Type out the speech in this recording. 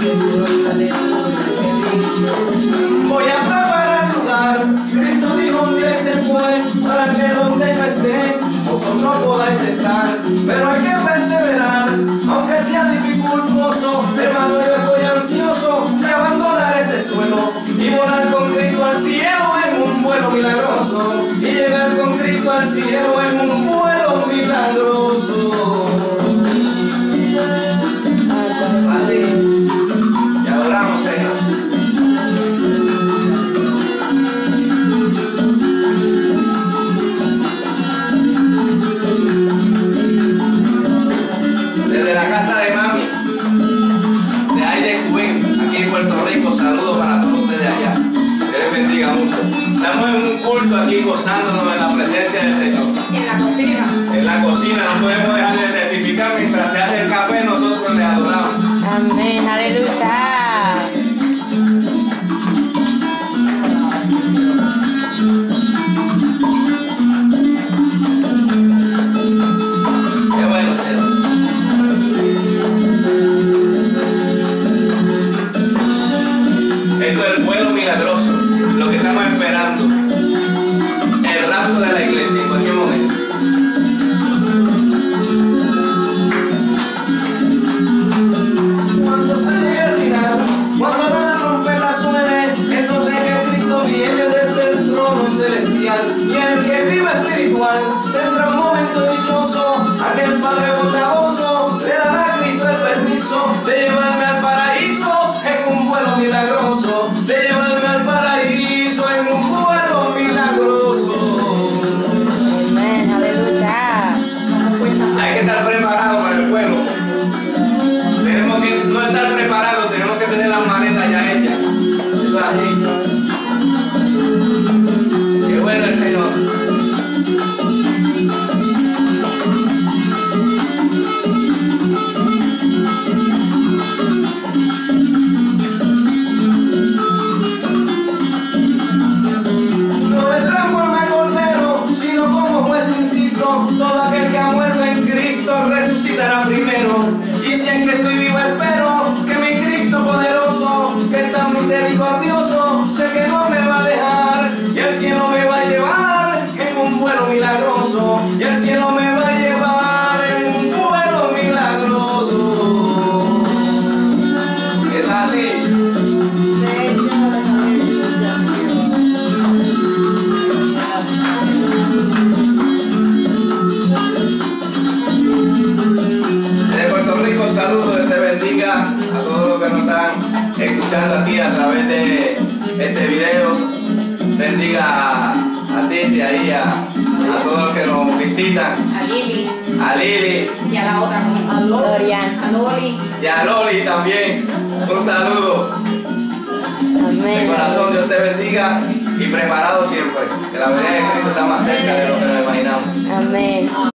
Voy a preparar lugar. Cristo dijo un día y se fue, para que donde yo esté, vosotros podáis estar. Pero hay que perseverar, aunque sea dificultoso. Hermano, yo estoy ansioso de abandonar este suelo y volar con Cristo al cielo en un vuelo milagroso. Y llegar con Cristo al cielo en un vuelo milagroso. Así, y adoramos, Señor. Desde la casa de mami, de Aide Queen, aquí en Puerto Rico, saludos para todos ustedes allá. Que les bendiga mucho. Estamos en un culto aquí gozándonos en la presencia del Señor. Y en la cocina. En la cocina no podemos dejar de certificar mientras se hace el café, nosotros le adoramos. Amén, aleluya. Qué bueno, Señor. Esto es el vuelo milagroso, lo que estamos esperando. El rapto de la iglesia en cualquier momento. Cuando se llegue al final, cuando la trompeta suene, entonces que Cristo viene desde el trono celestial. Y el que vive espiritual tendrá un momento dichoso. Aquel Padre bondadoso le dará a Cristo el permiso de llevarme al paraíso en un vuelo milagroso. De llevarme al paraíso en un vuelo milagroso. Amén, aleluya. Hay que estar preparado para el vuelo. Tenemos que no estar preparados, tenemos que tener las maletas ya hechas. Eso es así. Qué bueno el Señor. No vendrá en forma de cordero, sino como juez insisto. Todo aquel que ha muerto en Cristo resucitará primero. Y si en Cristo vivo espero que mi Cristo poderoso, que es tan misericordioso, sé que no me va a dejar. Y el cielo me va a llevar en un vuelo milagroso. Y el cielo me va a llevar en un vuelo milagroso. Es así. De Puerto Rico, saludos, Dios te bendiga a todos los que nos están escuchando aquí a través de este video. Bendiga a Titi ahí, a todos los que nos visitan. A Lili. A Lili. Y a la otra. A Lorian. A Loli. Y a Loli también. Un saludo. Amén. De corazón, Dios te bendiga y preparado siempre. Que la venida de Cristo está más cerca de lo que nos imaginamos. Amén.